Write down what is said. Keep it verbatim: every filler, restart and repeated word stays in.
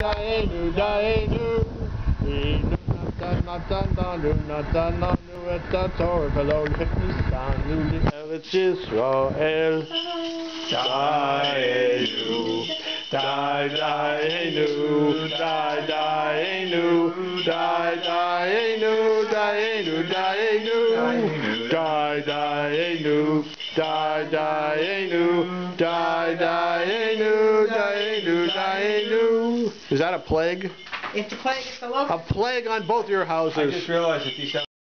Daenu, Daenu, Inu Natan Natan Danu Natan Nanu Et Tator Velog Nistanu Eretz Yisrael. Daenu, Dai Daenu, Dai Daenu, Dai Daenu, Daenu, Daenu, Dai Daenu, Dai Daenu, Dai Daenu, Daenu, Daenu. Is that a plague? It's a plague. It's a local. A plague on both your houses. I just realized that these